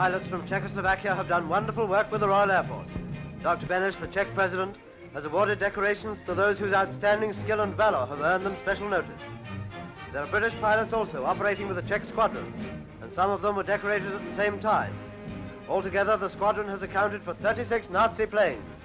pilots from Czechoslovakia have done wonderful work with the Royal Air Force. Dr. Benes, the Czech president, has awarded decorations to those whose outstanding skill and valor have earned them special notice. There are British pilots also operating with the Czech squadrons, and some of them were decorated at the same time. Altogether, the squadron has accounted for 36 Nazi planes.